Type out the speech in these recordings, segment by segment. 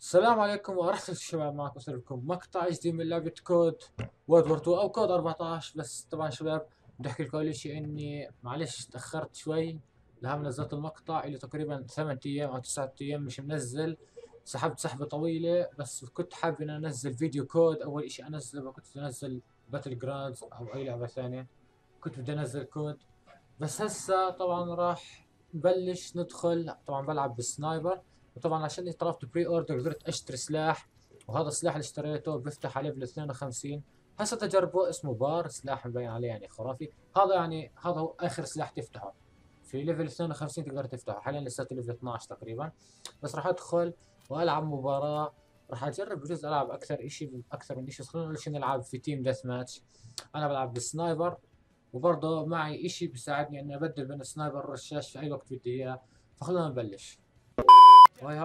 السلام عليكم ورحمة الله الشباب، معكم لكم مقطع جديد من لعبة كود وورد وور 2 أو كود 14. بس طبعا شباب بدي أحكي لكم أول شيء إني معلش تأخرت شوي لهم. نزلت المقطع إلي تقريبا 8 أيام أو 9 أيام مش منزل. سحبت سحبة طويلة، بس كنت حابب إني أنزل فيديو كود. أول شيء أنزله كنت أنزل باتل جراوندز أو أي لعبة ثانية، كنت بدي أنزل كود. بس هسه طبعا راح نبلش ندخل. طبعا بلعب بالسنايبر، وطبعا عشان طلبت بري اوردر قدرت اشتري سلاح، وهذا السلاح اللي اشتريته بيفتح عليه بال 52. هسه تجربه اسمه بار، سلاح مبين عليه يعني خرافي. هذا هو اخر سلاح تفتحه في ليفل 52، تقدر تفتحه. حاليا لساته ليفل 12 تقريبا. بس راح ادخل والعب مباراة. راح اجرب بجوز العب اكثر من شيء. خلينا نلعب في تيم ديث ماتش. انا بلعب بالسنايبر، وبرضه معي اشي بيساعدني اني ابدل بين السنايبر والرشاش في اي وقت بدي اياه. فخلونا نبلش. وهي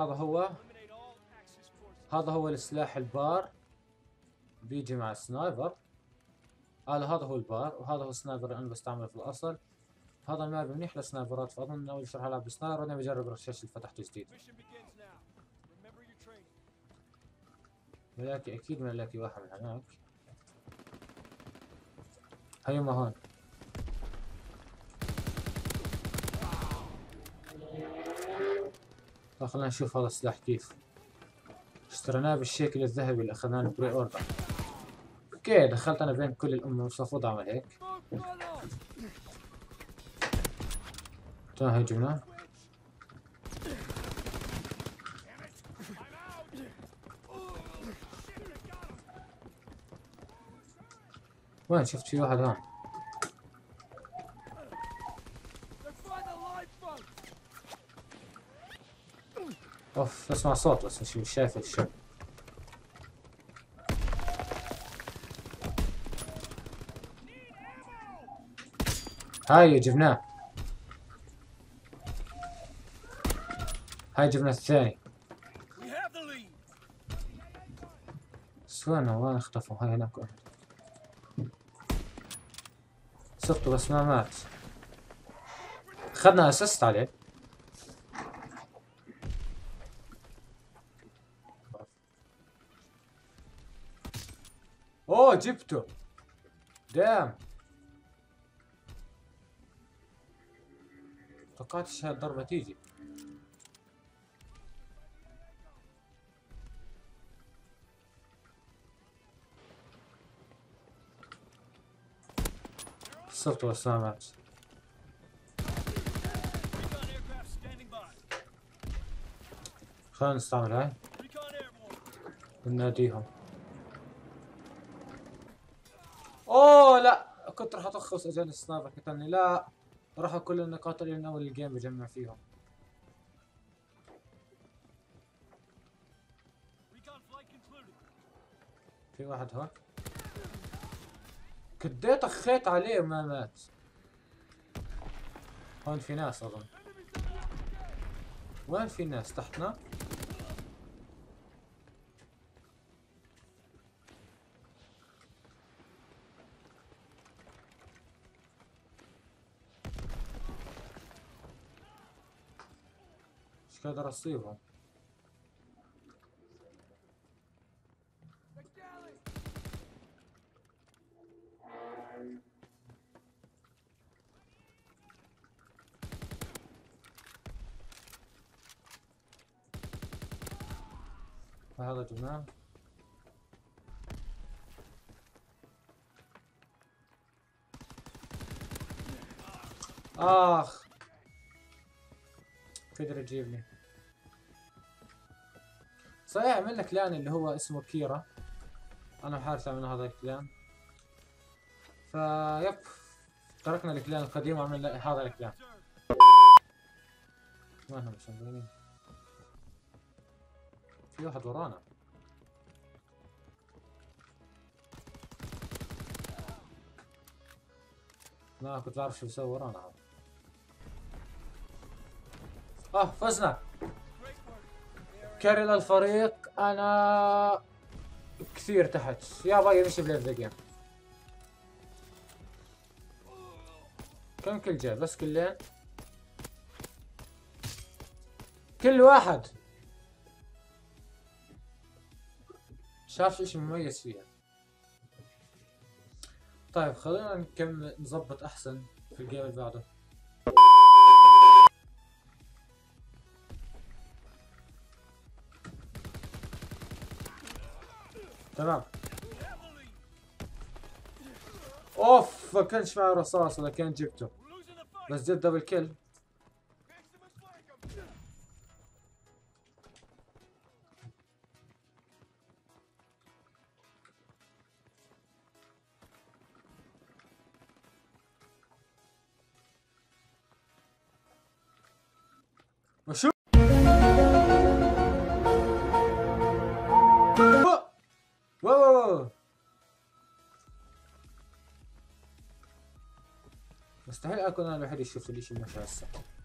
هذا هو السلاح البار، بيجي مع السنايبر. هذا هو البار، وهذا هو السنايبر اللي انا بستعمله في الاصل. هذا الماب منيح للسنايبرات، فاظن اول شيء راح العب بسنايبر، بعدين بجرب الرشاش اللي فتحته جديد. ملاكي اكيد، ملاكي واحد من هناك. هيما هون. خلينا نشوف هذا السلاح كيف. اشتريناه بالشكل الذهبي اللي اخذناه بري اوردر. اوكي، دخلت انا بين كل الامه، مش المفروض اعمل هيك. هجمنا. وين شفت في واحد هون؟ اوف، اسمع صوت بس مش شايف الشيء. هاي جبناه. هاي جبنا الثاني. بس وين اختفوا؟ هاي هناك واحد. صرته بس ما مات. اخذنا اسست عليه. اوه جبته. دام. توقعتش هاي الضربة تيجي. صرته بس ما مات. خلينا نستعمل هاي ونناديهم. اوه لا، كنت راح اطخص، اجاني السنايبر قتلني. لا، راحوا كل النقاط اللي من اول الجيم بجمع فيهم. في واحد هون. كديت اخيت عليه وما مات. هون في ناس اظن. وين في ناس تحتنا؟ مش قادر اصيبهم. هذا جبناه. اخ، قدر يجيبني. صحيح عملنا كلان اللي هو اسمه كيرا. انا وحارث عملنا هذا الكلان. يب، تركنا الكلان القديم وعملنا هذا الكلان. وينهم مش مبينين؟ في واحد ورانا. ما كنت بعرف شو بيسوي ورانا هذا. فزنا. كاري للفريق. انا كثير تحت يا باي، نمشي بليف ذا جيم. كم كل جاي؟ بس كلين. كل واحد. شاف اشي مميز فيها. طيب خلينا نكمل نظبط احسن في الجيم اللي بعده. تمام. اوف ما كانش معي رصاص ولا كان جبته، بس جد دبل كيل. وشو واو، مستحيل اكون انا الوحيد اللي شفت الاشي مش هسه،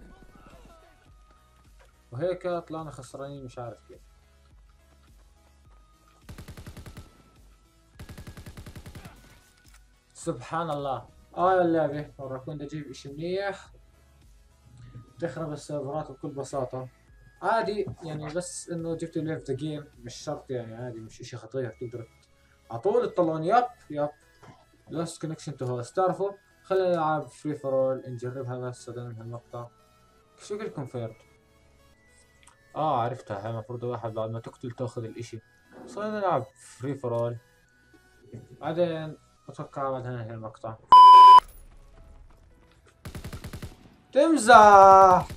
وهيك طلعنا خسرانين مش عارف كيف. سبحان الله. اللعبة مرة كنت اجيب اشي منيح تخرب السيرفرات بكل بساطة عادي يعني، بس انه جبت ليف ذا جيم مش شرط يعني، عادي مش اشي خطير، تقدر على طول تطلعون يب لوست كونكشن تو هوست. تعرفوا خلينا نلعب فري فور اول نجربها بس هذا من هالمقطع. شو قلت كونفيرد؟ عرفتها، هاي المفروض واحد بعد ما تقتل تاخذ الاشي. بس خلينا نلعب فري فور اول بعدين اتوقع بعد هننهي المقطع. تمزح.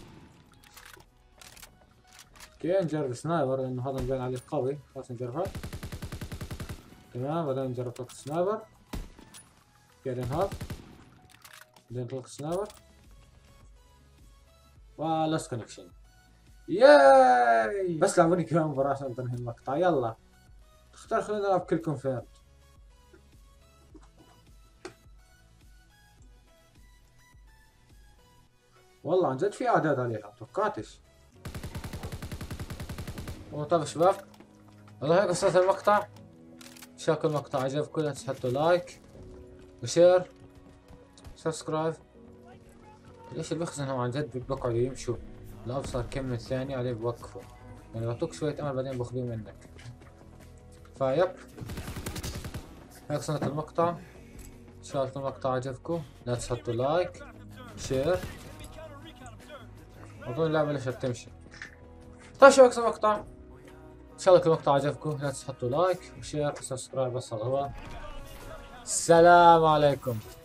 اوكي نجرب سنايبر لانه هذا مبين عليه قوي، خلاص نجربها. تمام بعدين نجرب طلق سنايبر، بعدين هذا، بعدين طلق سنايبر ولوست كونكشن. ياي بس لعبوني كمان مباراة عشان تنهي المقطع. يلا اختار، خلينا نلعب كل كونفيرد. والله عن جد في اعداد عليها توقعتش. طيب شباب والله هيك وصلت المقطع. ان شاء الله المقطع عجبكم، لا تحطوا لايك وشير سبسكرايب. ليش اللي بيخزن هم عن جد بيقعدوا يمشوا لأبصر كم ثانية عليه بوقفوا، يعني بعطوك شوية أمل بعدين باخذوه منك. فيب هيك صنعت المقطع. إن شاء الله المقطع عجبكم، لا تحطوا لايك شير. أظن اللعبة ليش تمشي. طيب شو هيك المقطع، إن شاء الله المقطع عجبكم، لا تحطوا لايك وشير وسبسكرايب. بس هذا هو، السلام عليكم.